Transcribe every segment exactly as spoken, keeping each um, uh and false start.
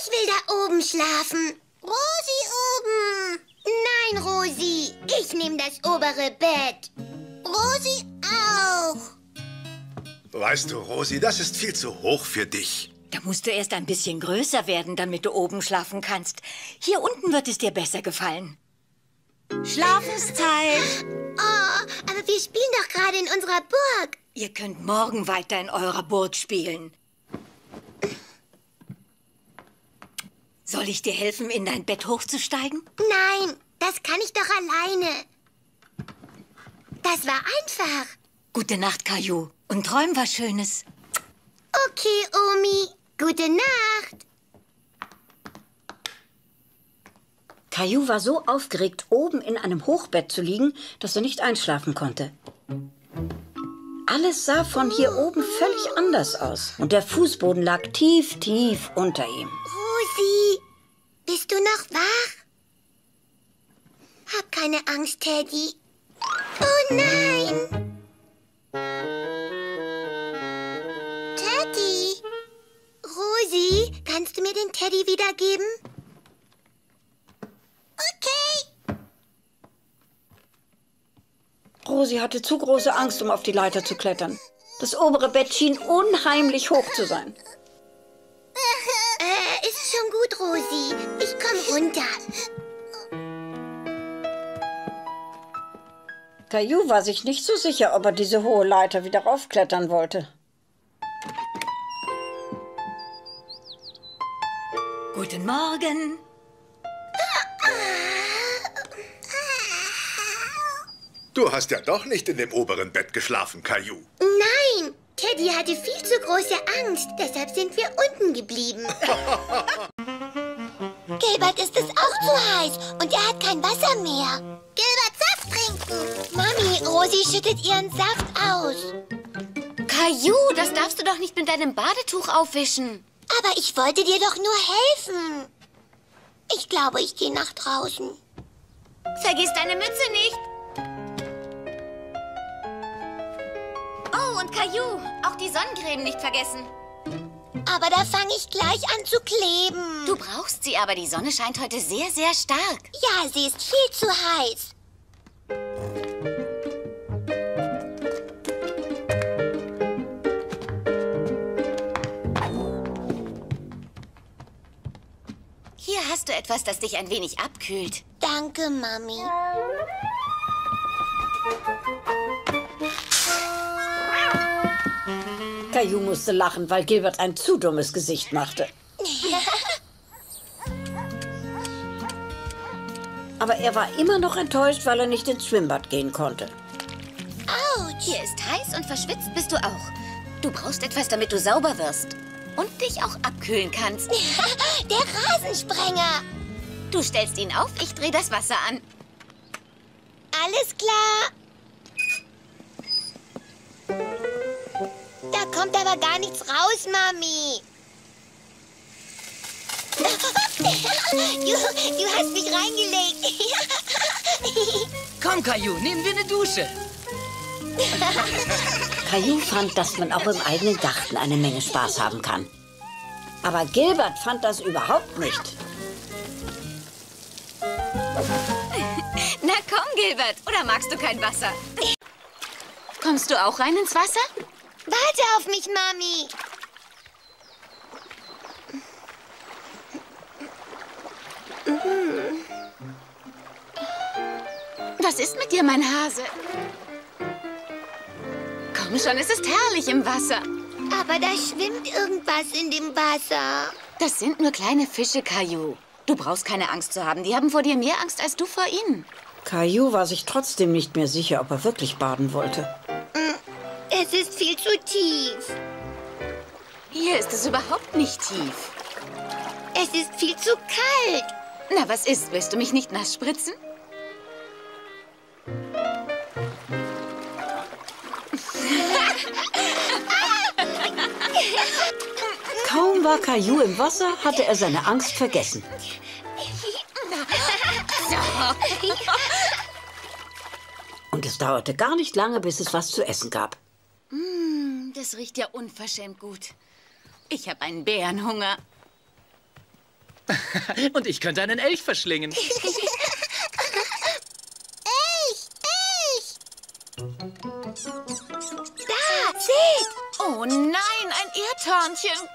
Ich will da oben schlafen. Rosi oben. Nein, Rosi. Ich nehme das obere Bett. Rosi auch. Weißt du, Rosi, das ist viel zu hoch für dich. Da musst du erst ein bisschen größer werden, damit du oben schlafen kannst. Hier unten wird es dir besser gefallen. Schlafenszeit. Oh, aber wir spielen doch gerade in unserer Burg. Ihr könnt morgen weiter in eurer Burg spielen. Soll ich dir helfen, in dein Bett hochzusteigen? Nein, das kann ich doch alleine. Das war einfach. Gute Nacht, Caillou. Und träum was Schönes. Okay, Omi. Gute Nacht. Caillou war so aufgeregt, oben in einem Hochbett zu liegen, dass er nicht einschlafen konnte. Alles sah von hier oben völlig anders aus. Und der Fußboden lag tief, tief unter ihm. Rosi, bist du noch wach? Hab keine Angst, Teddy. Oh nein! Teddy! Rosi, kannst du mir den Teddy wiedergeben? Okay. Rosi hatte zu große Angst, um auf die Leiter zu klettern. Das obere Bett schien unheimlich hoch zu sein. Äh, ist schon gut, Rosi. Ich komm runter. Caillou war sich nicht so sicher, ob er diese hohe Leiter wieder raufklettern wollte. Guten Morgen. Du hast ja doch nicht in dem oberen Bett geschlafen, Caillou. Nein, Teddy hatte viel zu große Angst. Deshalb sind wir unten geblieben. Gilbert ist es auch zu heiß und er hat kein Wasser mehr. Gilbert, Saft trinken. Mami, Rosi schüttet ihren Saft aus. Caillou, das darfst du doch nicht mit deinem Badetuch aufwischen. Aber ich wollte dir doch nur helfen. Ich glaube, ich gehe nach draußen. Vergiss deine Mütze nicht. Oh, und Caillou, auch die Sonnencreme nicht vergessen. Aber da fange ich gleich an zu kleben. Du brauchst sie, aber die Sonne scheint heute sehr, sehr stark. Ja, sie ist viel zu heiß. Hier hast du etwas, das dich ein wenig abkühlt. Danke, Mami. Caillou musste lachen, weil Gilbert ein zu dummes Gesicht machte. Aber er war immer noch enttäuscht, weil er nicht ins Schwimmbad gehen konnte. Autsch! Hier ist heiß und verschwitzt bist du auch. Du brauchst etwas, damit du sauber wirst. Und dich auch abkühlen kannst. Der Rasensprenger. Du stellst ihn auf, ich drehe das Wasser an. Alles klar. Da kommt aber gar nichts raus, Mami. Du, du hast mich reingelegt. Komm, Caillou, nehmen wir eine Dusche. Caillou fand, dass man auch im eigenen Garten eine Menge Spaß haben kann. Aber Gilbert fand das überhaupt nicht. Na komm, Gilbert, oder magst du kein Wasser? Kommst du auch rein ins Wasser? Warte auf mich, Mami. Was ist mit dir, mein Hase? Komm schon, es ist herrlich im Wasser. Aber da schwimmt irgendwas in dem Wasser. Das sind nur kleine Fische, Caillou. Du brauchst keine Angst zu haben. Die haben vor dir mehr Angst als du vor ihnen. Caillou war sich trotzdem nicht mehr sicher, ob er wirklich baden wollte. Es ist viel zu tief. Hier ist es überhaupt nicht tief. Es ist viel zu kalt. Na, was ist? Willst du mich nicht nass spritzen? Kaum war Caillou im Wasser, hatte er seine Angst vergessen. Und es dauerte gar nicht lange, bis es was zu essen gab. Mm, das riecht ja unverschämt gut. Ich habe einen Bärenhunger. Und ich könnte einen Elch verschlingen. Ich, ich! Da, seht! Oh nein, ein Erdhörnchen.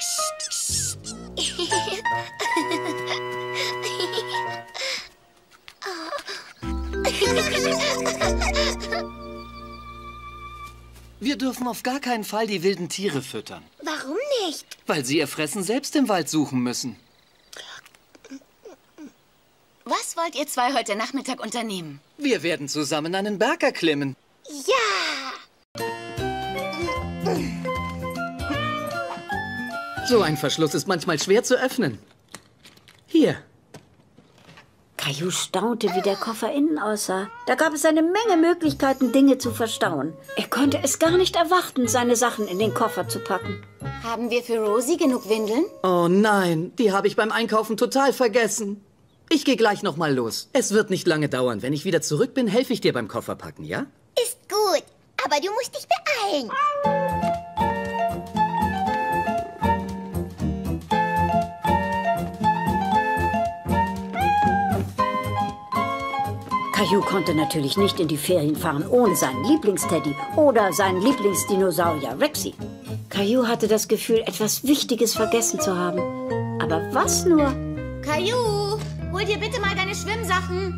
Wir dürfen auf gar keinen Fall die wilden Tiere füttern. Warum nicht? Weil sie ihr Fressen selbst im Wald suchen müssen. Was wollt ihr zwei heute Nachmittag unternehmen? Wir werden zusammen einen Berg erklimmen. Ja! So ein Verschluss ist manchmal schwer zu öffnen. Hier. Caillou staunte, wie der Koffer innen aussah. Da gab es eine Menge Möglichkeiten, Dinge zu verstauen. Er konnte es gar nicht erwarten, seine Sachen in den Koffer zu packen. Haben wir für Rosie genug Windeln? Oh nein, die habe ich beim Einkaufen total vergessen. Ich gehe gleich noch mal los. Es wird nicht lange dauern. Wenn ich wieder zurück bin, helfe ich dir beim Kofferpacken, ja? Ist gut, aber du musst dich beeilen. Caillou konnte natürlich nicht in die Ferien fahren ohne seinen Lieblingsteddy oder seinen Lieblingsdinosaurier Rexy. Caillou hatte das Gefühl, etwas Wichtiges vergessen zu haben. Aber was nur? Caillou, hol dir bitte mal deine Schwimmsachen.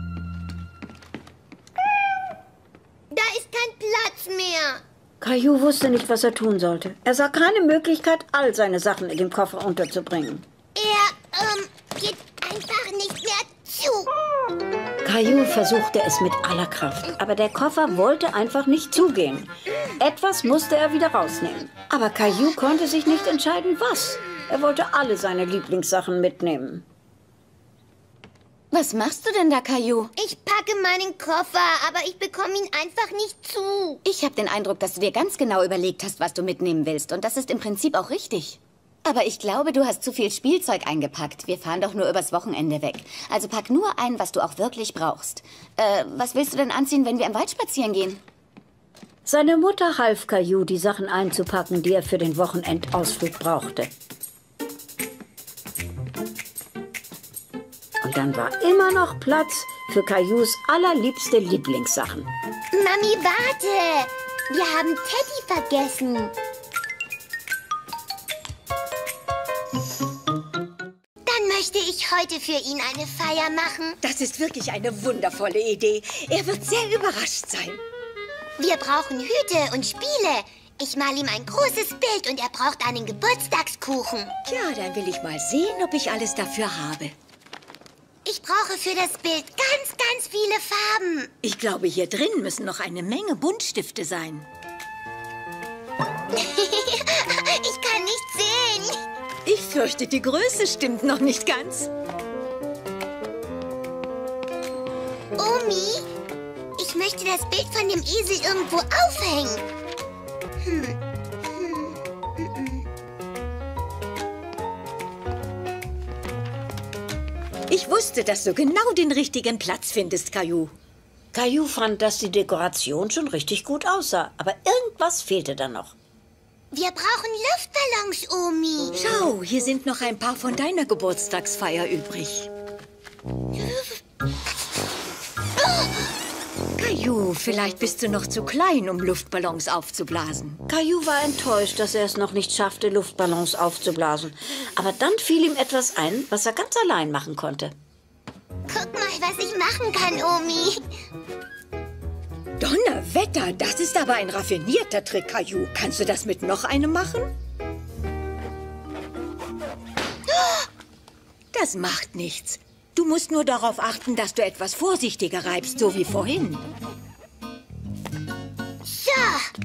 Da ist kein Platz mehr. Caillou wusste nicht, was er tun sollte. Er sah keine Möglichkeit, all seine Sachen in dem Koffer unterzubringen. Er, ähm, geht einfach nicht mehr zu. Caillou versuchte es mit aller Kraft, aber der Koffer wollte einfach nicht zugehen. Etwas musste er wieder rausnehmen. Aber Caillou konnte sich nicht entscheiden, was. Er wollte alle seine Lieblingssachen mitnehmen. Was machst du denn da, Caillou? Ich packe meinen Koffer, aber ich bekomme ihn einfach nicht zu. Ich habe den Eindruck, dass du dir ganz genau überlegt hast, was du mitnehmen willst. Und das ist im Prinzip auch richtig. Aber ich glaube, du hast zu viel Spielzeug eingepackt. Wir fahren doch nur übers Wochenende weg. Also pack nur ein, was du auch wirklich brauchst. Äh, was willst du denn anziehen, wenn wir im Wald spazieren gehen? Seine Mutter half Caillou, die Sachen einzupacken, die er für den Wochenendausflug brauchte. Und dann war immer noch Platz für Caillous allerliebste Lieblingssachen. Mami, warte! Wir haben Teddy vergessen. Dann möchte ich heute für ihn eine Feier machen. Das ist wirklich eine wundervolle Idee. Er wird sehr überrascht sein. Wir brauchen Hüte und Spiele. Ich mal ihm ein großes Bild und er braucht einen Geburtstagskuchen. Tja, dann will ich mal sehen, ob ich alles dafür habe. Ich brauche für das Bild ganz, ganz viele Farben. Ich glaube, hier drin müssen noch eine Menge Buntstifte sein. Ich kann nicht sehen. Ich fürchte, die Größe stimmt noch nicht ganz. Omi, ich möchte das Bild von dem Esel irgendwo aufhängen. Hm. Hm. Hm. Ich wusste, dass du genau den richtigen Platz findest, Caillou. Caillou fand, dass die Dekoration schon richtig gut aussah, aber irgendwas fehlte da noch. Wir brauchen Luftballons, Omi. Schau, hier sind noch ein paar von deiner Geburtstagsfeier übrig. Caillou, vielleicht bist du noch zu klein, um Luftballons aufzublasen. Caillou war enttäuscht, dass er es noch nicht schaffte, Luftballons aufzublasen. Aber dann fiel ihm etwas ein, was er ganz allein machen konnte. Guck mal, was ich machen kann, Omi. Donnerwetter, das ist aber ein raffinierter Trick, Caillou. Kannst du das mit noch einem machen? Das macht nichts. Du musst nur darauf achten, dass du etwas vorsichtiger reibst, so wie vorhin. So.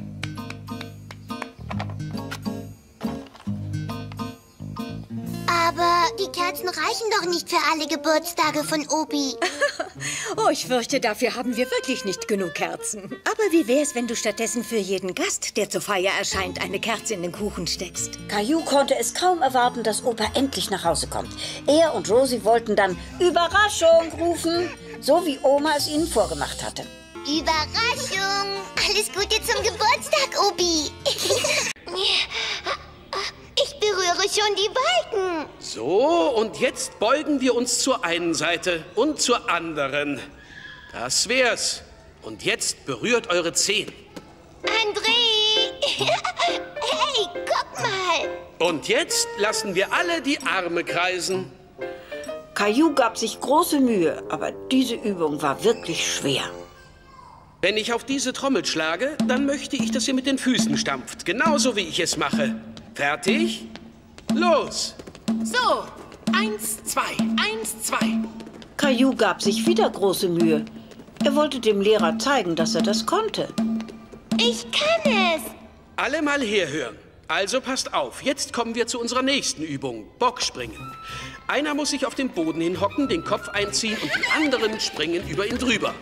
Aber die Kerzen reichen doch nicht für alle Geburtstage von Obi. Oh, ich fürchte, dafür haben wir wirklich nicht genug Kerzen. Aber wie wär's, wenn du stattdessen für jeden Gast, der zur Feier erscheint, eine Kerze in den Kuchen steckst? Caillou konnte es kaum erwarten, dass Opa endlich nach Hause kommt. Er und Rosie wollten dann Überraschung rufen, so wie Oma es ihnen vorgemacht hatte. Überraschung! Alles Gute zum Geburtstag, Obi. Ich berühre schon die Balken. So, und jetzt beugen wir uns zur einen Seite und zur anderen. Das wär's. Und jetzt berührt eure Zehen. André! Hey, guck mal! Und jetzt lassen wir alle die Arme kreisen. Caillou gab sich große Mühe, aber diese Übung war wirklich schwer. Wenn ich auf diese Trommel schlage, dann möchte ich, dass ihr mit den Füßen stampft. Genauso wie ich es mache. Fertig? Los! So, eins, zwei, eins, zwei. Caillou gab sich wieder große Mühe. Er wollte dem Lehrer zeigen, dass er das konnte. Ich kann es! Alle mal herhören. Also passt auf, jetzt kommen wir zu unserer nächsten Übung, Bockspringen. Einer muss sich auf den Boden hinhocken, den Kopf einziehen und die anderen springen über ihn drüber.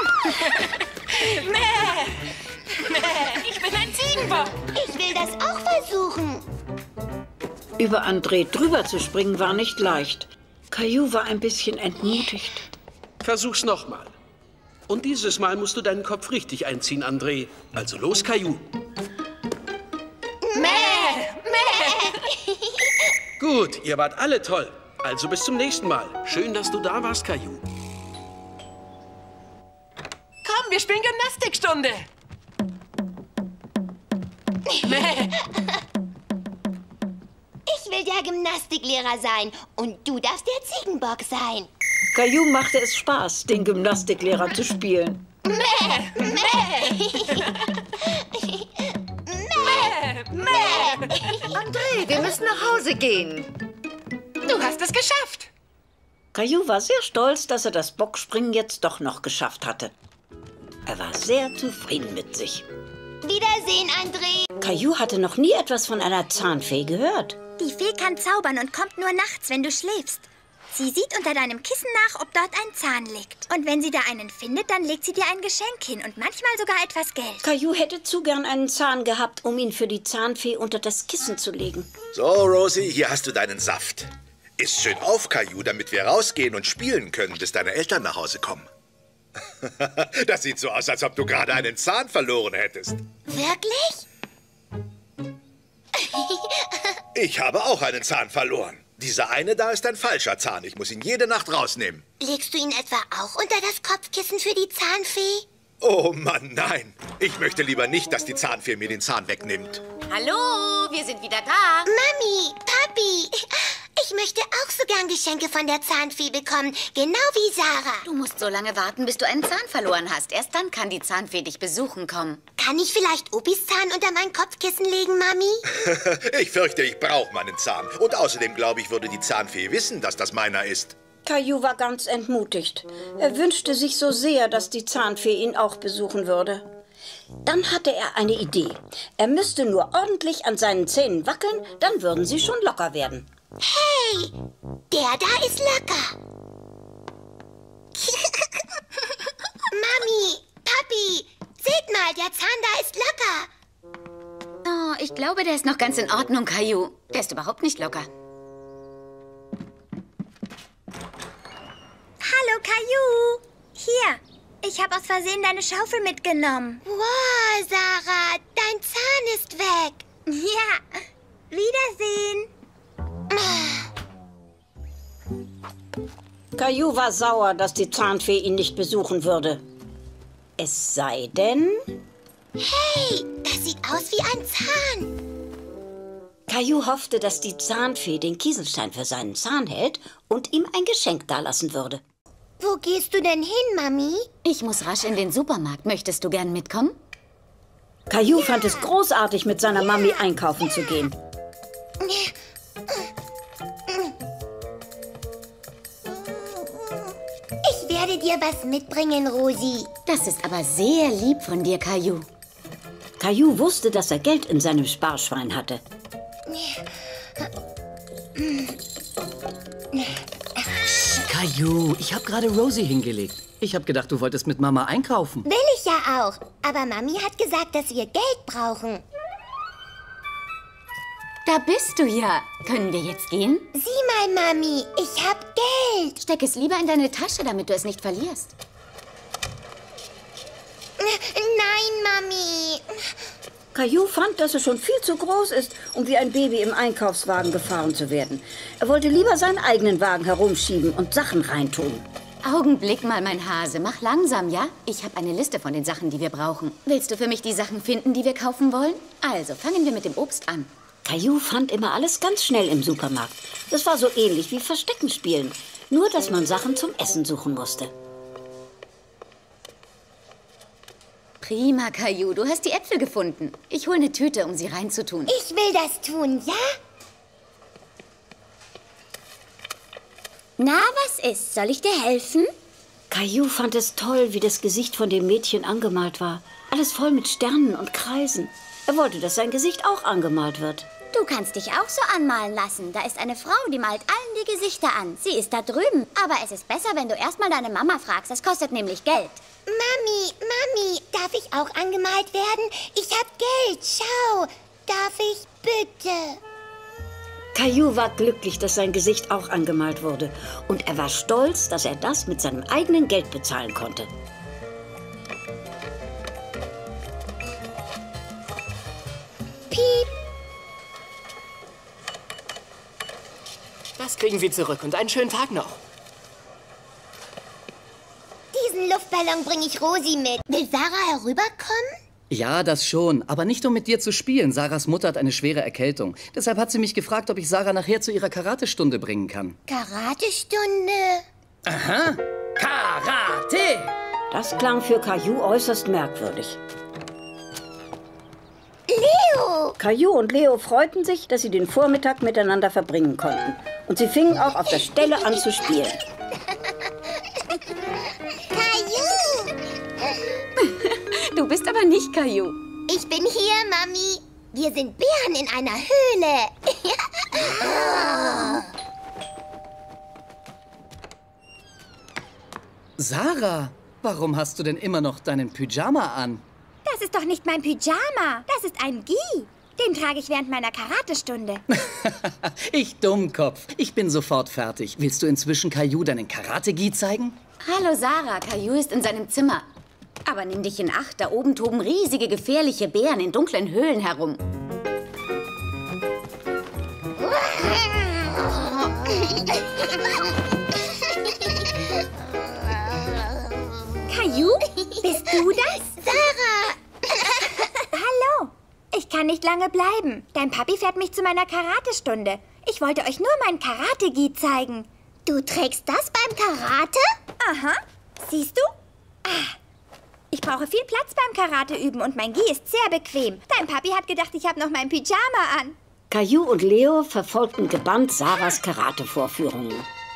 Mäh! Mäh! Ich bin ein Ziegenbock. Ich will das auch versuchen. Über André drüber zu springen war nicht leicht. Caillou war ein bisschen entmutigt. Versuch's nochmal. Und dieses Mal musst du deinen Kopf richtig einziehen, André. Also los, Caillou. Mäh! Mäh! Gut, ihr wart alle toll. Also bis zum nächsten Mal. Schön, dass du da warst, Caillou. Komm, wir spielen Gymnastikstunde. Mäh! Ich will der Gymnastiklehrer sein und du darfst der Ziegenbock sein. Caillou machte es Spaß, den Gymnastiklehrer zu spielen. Mäh! Mäh! Mäh! Mäh! André, wir müssen nach Hause gehen. Du hast es geschafft. Caillou war sehr stolz, dass er das Bockspringen jetzt doch noch geschafft hatte. Er war sehr zufrieden mit sich. Wiedersehen, André. Caillou hatte noch nie etwas von einer Zahnfee gehört. Die Fee kann zaubern und kommt nur nachts, wenn du schläfst. Sie sieht unter deinem Kissen nach, ob dort ein Zahn liegt. Und wenn sie da einen findet, dann legt sie dir ein Geschenk hin und manchmal sogar etwas Geld. Caillou hätte zu gern einen Zahn gehabt, um ihn für die Zahnfee unter das Kissen zu legen. So, Rosie, hier hast du deinen Saft. Iss schön auf, Caillou, damit wir rausgehen und spielen können, bis deine Eltern nach Hause kommen. Das sieht so aus, als ob du gerade einen Zahn verloren hättest. Wirklich? Ich habe auch einen Zahn verloren. Dieser eine da ist ein falscher Zahn. Ich muss ihn jede Nacht rausnehmen. Legst du ihn etwa auch unter das Kopfkissen für die Zahnfee? Oh Mann, nein. Ich möchte lieber nicht, dass die Zahnfee mir den Zahn wegnimmt. Hallo, wir sind wieder da. Mami, Papi, ich möchte auch so gern Geschenke von der Zahnfee bekommen, genau wie Sarah. Du musst so lange warten, bis du einen Zahn verloren hast. Erst dann kann die Zahnfee dich besuchen kommen. Kann ich vielleicht Opis Zahn unter mein Kopfkissen legen, Mami? Ich fürchte, ich brauche meinen Zahn. Und außerdem glaube ich, würde die Zahnfee wissen, dass das meiner ist. Caillou war ganz entmutigt. Er wünschte sich so sehr, dass die Zahnfee ihn auch besuchen würde. Dann hatte er eine Idee. Er müsste nur ordentlich an seinen Zähnen wackeln, dann würden sie schon locker werden. Hey, der da ist locker. Mami, Papi, seht mal, der Zahn da ist locker. Oh, ich glaube, der ist noch ganz in Ordnung, Caillou. Der ist überhaupt nicht locker. Hallo, Caillou. Hier, ich habe aus Versehen deine Schaufel mitgenommen. Wow, Sarah, dein Zahn ist weg. Ja, Wiedersehen. Caillou war sauer, dass die Zahnfee ihn nicht besuchen würde. Es sei denn... Hey, das sieht aus wie ein Zahn. Caillou hoffte, dass die Zahnfee den Kieselstein für seinen Zahn hält und ihm ein Geschenk dalassen würde. Wo gehst du denn hin, Mami? Ich muss rasch in den Supermarkt. Möchtest du gern mitkommen? Caillou ja. fand es großartig, mit seiner Mami einkaufen zu gehen. Ich werde dir was mitbringen, Rosi. Das ist aber sehr lieb von dir, Caillou. Caillou wusste, dass er Geld in seinem Sparschwein hatte. Caillou, ich habe gerade Rosie hingelegt. Ich habe gedacht, du wolltest mit Mama einkaufen. Will ich ja auch. Aber Mami hat gesagt, dass wir Geld brauchen. Da bist du ja. Können wir jetzt gehen? Sieh mal, Mami, ich hab Geld. Steck es lieber in deine Tasche, damit du es nicht verlierst. Nein, Mami. Caillou fand, dass er schon viel zu groß ist, um wie ein Baby im Einkaufswagen gefahren zu werden. Er wollte lieber seinen eigenen Wagen herumschieben und Sachen reintun. Augenblick mal, mein Hase. Mach langsam, ja? Ich habe eine Liste von den Sachen, die wir brauchen. Willst du für mich die Sachen finden, die wir kaufen wollen? Also, fangen wir mit dem Obst an. Caillou fand immer alles ganz schnell im Supermarkt. Das war so ähnlich wie Verstecken spielen. Nur, dass man Sachen zum Essen suchen musste. Prima, Caillou. Du hast die Äpfel gefunden. Ich hole eine Tüte, um sie reinzutun. Ich will das tun, ja? Na, was ist? Soll ich dir helfen? Caillou fand es toll, wie das Gesicht von dem Mädchen angemalt war. Alles voll mit Sternen und Kreisen. Er wollte, dass sein Gesicht auch angemalt wird. Du kannst dich auch so anmalen lassen. Da ist eine Frau, die malt allen die Gesichter an. Sie ist da drüben. Aber es ist besser, wenn du erstmal deine Mama fragst. Das kostet nämlich Geld. Mami, Mami, darf ich auch angemalt werden? Ich hab Geld, schau. Darf ich bitte? Caillou war glücklich, dass sein Gesicht auch angemalt wurde. Und er war stolz, dass er das mit seinem eigenen Geld bezahlen konnte. Piep. Das kriegen wir zurück und einen schönen Tag noch. Diesen Luftballon bringe ich Rosi mit. Will Sarah herüberkommen? Ja, das schon. Aber nicht, um mit dir zu spielen. Sarahs Mutter hat eine schwere Erkältung. Deshalb hat sie mich gefragt, ob ich Sarah nachher zu ihrer Karatestunde bringen kann. Karatestunde? Aha. Karate! Das klang für Caillou äußerst merkwürdig. Leo! Caillou und Leo freuten sich, dass sie den Vormittag miteinander verbringen konnten. Und sie fingen auch auf der Stelle an zu spielen. Caillou! Du bist aber nicht Caillou. Ich bin hier, Mami. Wir sind Bären in einer Höhle. Sarah, warum hast du denn immer noch deinen Pyjama an? Das ist doch nicht mein Pyjama. Das ist ein Gi. Den trage ich während meiner Karatestunde. Ich Dummkopf. Ich bin sofort fertig. Willst du inzwischen Caillou deinen Karate-Gi zeigen? Hallo, Sarah. Caillou ist in seinem Zimmer. Aber nimm dich in Acht. Da oben toben riesige, gefährliche Bären in dunklen Höhlen herum. Caillou? Bist du das? Sarah! Hallo. Ich kann nicht lange bleiben. Dein Papi fährt mich zu meiner Karatestunde. Ich wollte euch nur mein Karate-Gi zeigen. Du trägst das beim Karate? Aha. Siehst du? Ah. Ich brauche viel Platz beim Karate üben und mein Gi ist sehr bequem. Dein Papi hat gedacht, ich habe noch mein Pyjama an. Caillou und Leo verfolgten gebannt Sarahs Karate-Vorführungen.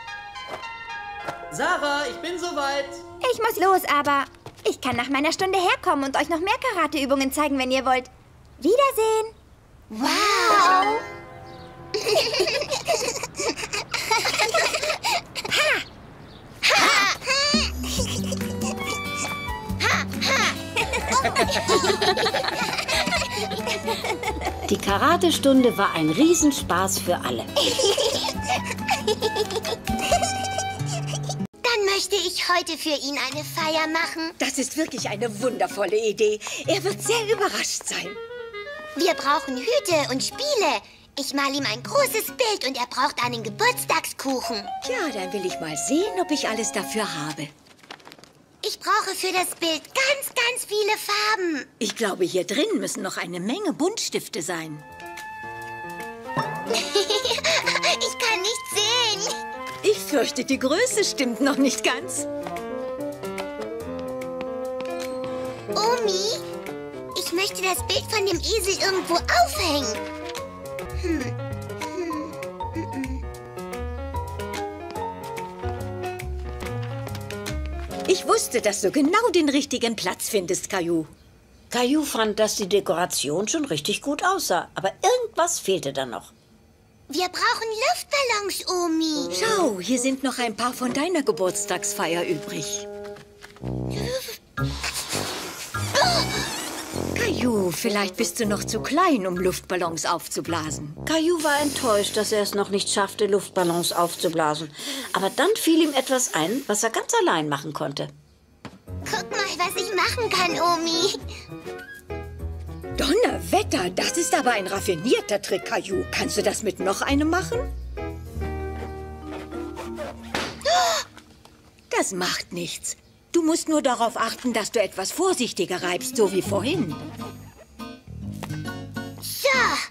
Sarah, ich bin soweit. Ich muss los, aber ich kann nach meiner Stunde herkommen und euch noch mehr Karateübungen zeigen, wenn ihr wollt. Wiedersehen. Wow! Die Karatestunde war ein Riesenspaß für alle. Dann möchte ich heute für ihn eine Feier machen. Das ist wirklich eine wundervolle Idee. Er wird sehr überrascht sein. Wir brauchen Hüte und Spiele. Ich mal ihm ein großes Bild und er braucht einen Geburtstagskuchen. Ja, dann will ich mal sehen, ob ich alles dafür habe. Ich brauche für das Bild ganz, ganz viele Farben. Ich glaube, hier drin müssen noch eine Menge Buntstifte sein. Ich kann nicht sehen. Ich fürchte, die Größe stimmt noch nicht ganz. Omi, ich möchte das Bild von dem Esel irgendwo aufhängen. Hm. Hm. Hm. Ich wusste, dass du genau den richtigen Platz findest, Caillou. Caillou fand, dass die Dekoration schon richtig gut aussah. Aber irgendwas fehlte da noch. Wir brauchen Luftballons, Omi. Schau, hier sind noch ein paar von deiner Geburtstagsfeier übrig. Caillou, vielleicht bist du noch zu klein, um Luftballons aufzublasen. Caillou war enttäuscht, dass er es noch nicht schaffte, Luftballons aufzublasen. Aber dann fiel ihm etwas ein, was er ganz allein machen konnte. Guck mal, was ich machen kann, Omi. Donnerwetter, das ist aber ein raffinierter Trick, Caillou. Kannst du das mit noch einem machen? Das macht nichts. Du musst nur darauf achten, dass du etwas vorsichtiger reibst, so wie vorhin. So.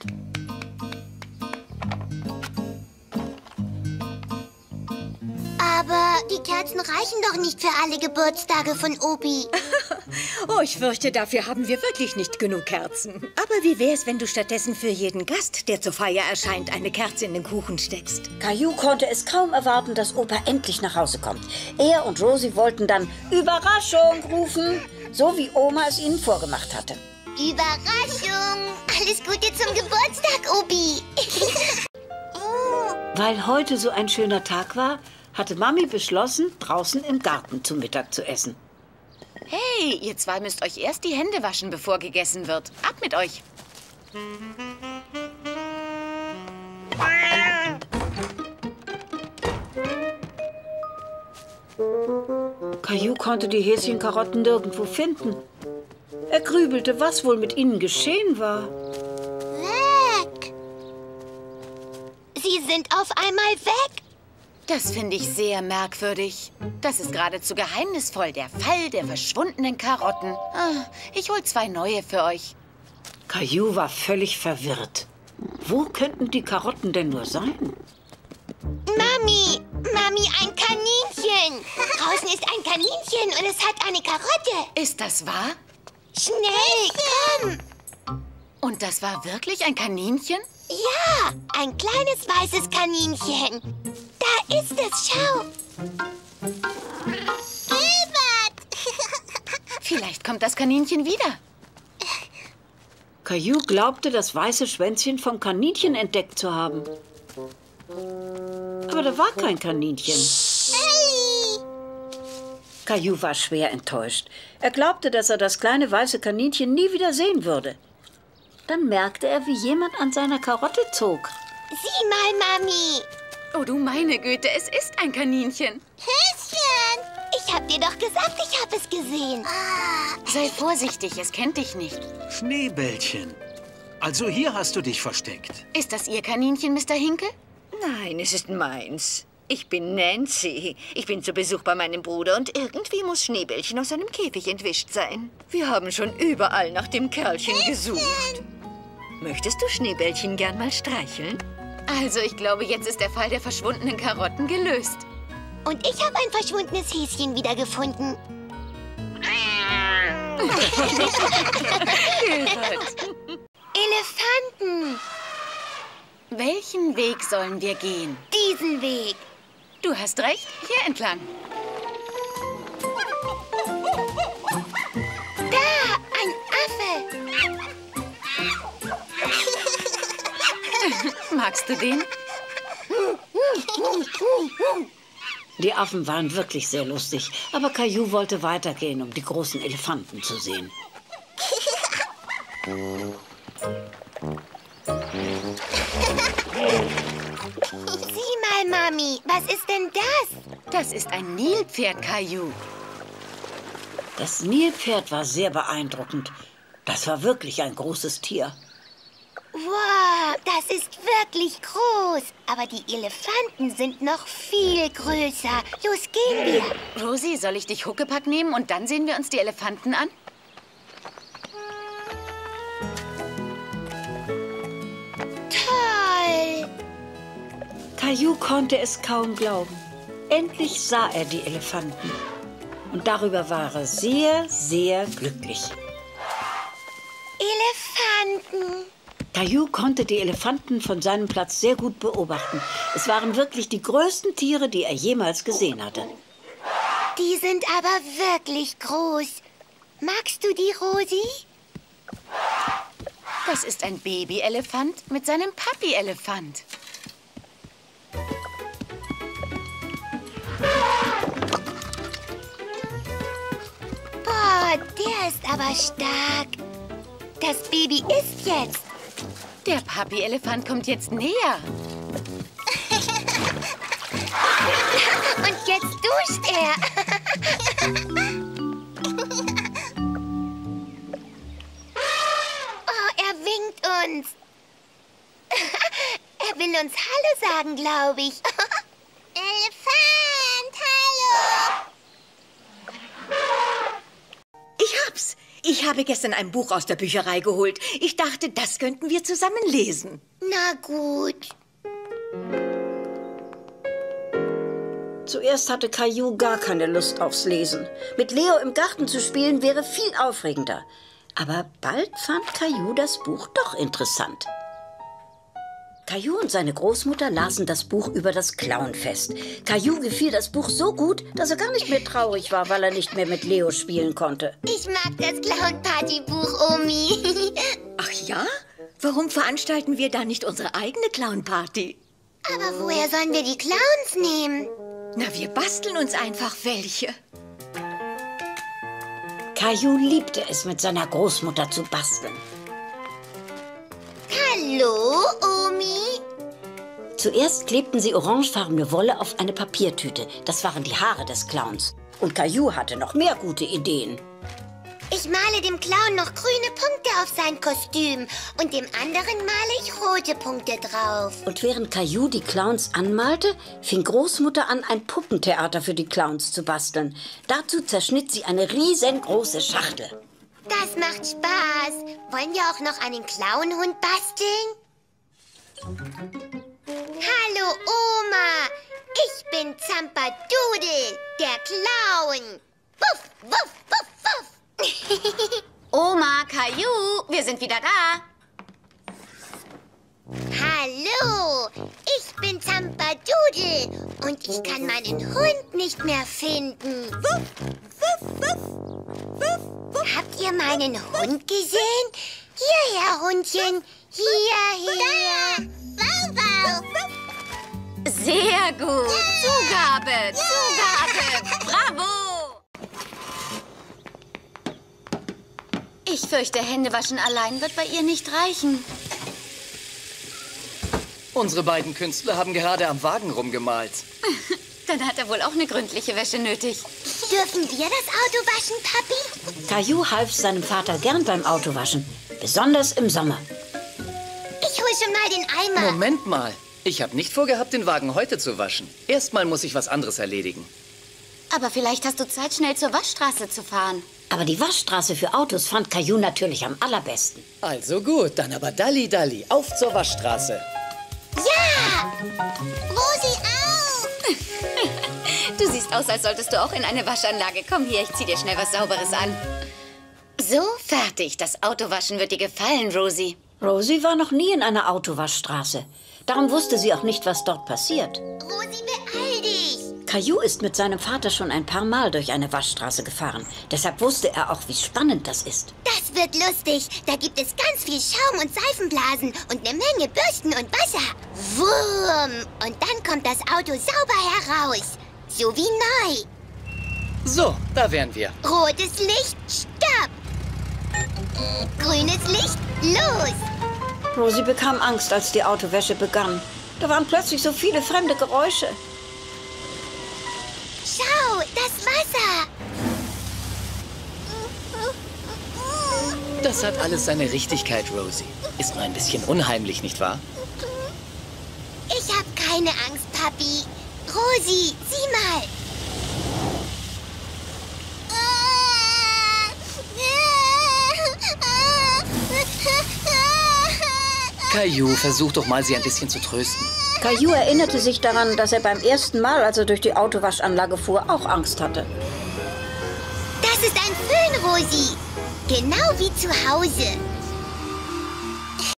Aber die Kerzen reichen doch nicht für alle Geburtstage von Obi. Oh, ich fürchte, dafür haben wir wirklich nicht genug Kerzen. Aber wie wär's, wenn du stattdessen für jeden Gast, der zur Feier erscheint, eine Kerze in den Kuchen steckst? Caillou konnte es kaum erwarten, dass Opa endlich nach Hause kommt. Er und Rosie wollten dann Überraschung rufen, so wie Oma es ihnen vorgemacht hatte. Überraschung! Alles Gute zum Geburtstag, Obi! Weil heute so ein schöner Tag war, hatte Mami beschlossen, draußen im Garten zu Mittag zu essen. Hey, ihr zwei müsst euch erst die Hände waschen, bevor gegessen wird. Ab mit euch. Caillou konnte die Häschenkarotten nirgendwo finden. Er grübelte, was wohl mit ihnen geschehen war. Weg! Sie sind auf einmal weg. Das finde ich sehr merkwürdig. Das ist geradezu geheimnisvoll, der Fall der verschwundenen Karotten. Ah, ich hol zwei neue für euch. Caillou war völlig verwirrt. Wo könnten die Karotten denn nur sein? Mami, Mami, ein Kaninchen. Draußen ist ein Kaninchen und es hat eine Karotte. Ist das wahr? Schnell, komm. Und das war wirklich ein Kaninchen? Ja, ein kleines weißes Kaninchen. Da ist es, schau. Gilbert! Vielleicht kommt das Kaninchen wieder. Caillou glaubte, das weiße Schwänzchen vom Kaninchen entdeckt zu haben. Aber da war kein Kaninchen. Elli! Caillou war schwer enttäuscht. Er glaubte, dass er das kleine weiße Kaninchen nie wieder sehen würde. Dann merkte er, wie jemand an seiner Karotte zog. Sieh mal, Mami. Oh, du meine Güte, es ist ein Kaninchen. Häschen! Ich hab dir doch gesagt, ich hab es gesehen. Sei vorsichtig, es kennt dich nicht. Schneebällchen. Also hier hast du dich versteckt. Ist das Ihr Kaninchen, Mister Hinkel? Nein, es ist meins. Ich bin Nancy. Ich bin zu Besuch bei meinem Bruder und irgendwie muss Schneebällchen aus seinem Käfig entwischt sein. Wir haben schon überall nach dem Kerlchen gesucht. Möchtest du Schneebällchen gern mal streicheln? Also, ich glaube, jetzt ist der Fall der verschwundenen Karotten gelöst. Und ich habe ein verschwundenes Häschen wiedergefunden. Elefanten! Welchen Weg sollen wir gehen? Diesen Weg. Du hast recht, hier entlang. Da, ein Affe. Magst du den? Die Affen waren wirklich sehr lustig, aber Caillou wollte weitergehen, um die großen Elefanten zu sehen. Sieh mal, Mami, was ist denn das? Das ist ein Nilpferd, Caillou. Das Nilpferd war sehr beeindruckend. Das war wirklich ein großes Tier. Wow, das ist wirklich groß. Aber die Elefanten sind noch viel größer. Los, gehen wir. Rosie, soll ich dich Huckepack nehmen und dann sehen wir uns die Elefanten an? Toll. Caillou konnte es kaum glauben. Endlich sah er die Elefanten. Und darüber war er sehr, sehr glücklich. Elefanten. Caillou konnte die Elefanten von seinem Platz sehr gut beobachten. Es waren wirklich die größten Tiere, die er jemals gesehen hatte. Die sind aber wirklich groß. Magst du die, Rosie? Das ist ein Babyelefant mit seinem Papi-Elefant. Boah, der ist aber stark. Das Baby isst jetzt. Der Papi-Elefant kommt jetzt näher. Und jetzt duscht er. uns Hallo sagen, glaube ich. Elefant, hallo! Ich hab's. Ich habe gestern ein Buch aus der Bücherei geholt. Ich dachte, das könnten wir zusammen lesen. Na gut. Zuerst hatte Caillou gar keine Lust aufs Lesen. Mit Leo im Garten zu spielen wäre viel aufregender. Aber bald fand Caillou das Buch doch interessant. Caillou und seine Großmutter lasen das Buch über das Clownfest. Caillou gefiel das Buch so gut, dass er gar nicht mehr traurig war, weil er nicht mehr mit Leo spielen konnte. Ich mag das Clown-Party-Buch, Omi. Ach ja? Warum veranstalten wir da nicht unsere eigene Clown-Party? Aber woher sollen wir die Clowns nehmen? Na, wir basteln uns einfach welche. Caillou liebte es, mit seiner Großmutter zu basteln. Hallo, Omi? Zuerst klebten sie orangefarbene Wolle auf eine Papiertüte. Das waren die Haare des Clowns. Und Caillou hatte noch mehr gute Ideen. Ich male dem Clown noch grüne Punkte auf sein Kostüm. Und dem anderen male ich rote Punkte drauf. Und während Caillou die Clowns anmalte, fing Großmutter an, ein Puppentheater für die Clowns zu basteln. Dazu zerschnitt sie eine riesengroße Schachtel. Das macht Spaß. Wollen wir auch noch einen Clownhund basteln? Hallo, Oma. Ich bin Zampadoodle, der Clown. Wuff, wuff, wuff, wuff. Oma, Caillou, wir sind wieder da. Hallo, ich bin Zampadoodle und ich kann meinen Hund nicht mehr finden. Wuff, wuff, wuff, wuff, wuff. Habt ihr meinen Hund gesehen? Hierher, Hundchen, hierher. Wow, wow. Sehr gut. Zugabe, Zugabe. Bravo. Ich fürchte, Händewaschen allein wird bei ihr nicht reichen. Unsere beiden Künstler haben gerade am Wagen rumgemalt. Dann hat er wohl auch eine gründliche Wäsche nötig. Dürfen wir das Auto waschen, Papi? Caillou half seinem Vater gern beim Autowaschen, besonders im Sommer. Ich hol schon mal den Eimer. Moment mal. Ich habe nicht vorgehabt, den Wagen heute zu waschen. Erstmal muss ich was anderes erledigen. Aber vielleicht hast du Zeit, schnell zur Waschstraße zu fahren. Aber die Waschstraße für Autos fand Caillou natürlich am allerbesten. Also gut, dann aber Dalli Dalli, auf zur Waschstraße. Ja! Rosi auch! Du siehst aus, als solltest du auch in eine Waschanlage. Komm hier, ich zieh dir schnell was Sauberes an. So, fertig. Das Autowaschen wird dir gefallen, Rosie. Rosie war noch nie in einer Autowaschstraße. Darum wusste sie auch nicht, was dort passiert. Rosie, beeil dich! Caillou ist mit seinem Vater schon ein paar Mal durch eine Waschstraße gefahren. Deshalb wusste er auch, wie spannend das ist. Das wird lustig. Da gibt es ganz viel Schaum und Seifenblasen und eine Menge Bürsten und Wasser. Wurm! Und dann kommt das Auto sauber heraus. So wie neu. So, da wären wir. Rotes Licht, stopp! Grünes Licht, los! Rosie bekam Angst, als die Autowäsche begann. Da waren plötzlich so viele fremde Geräusche. Schau, das Wasser! Das hat alles seine Richtigkeit, Rosie. Ist nur ein bisschen unheimlich, nicht wahr? Ich habe keine Angst, Papi. Rosie, sieh mal. Caillou, versuch doch mal, sie ein bisschen zu trösten. Caillou erinnerte sich daran, dass er beim ersten Mal, als er durch die Autowaschanlage fuhr, auch Angst hatte. Das ist ein Föhn, Rosie. Genau wie zu Hause.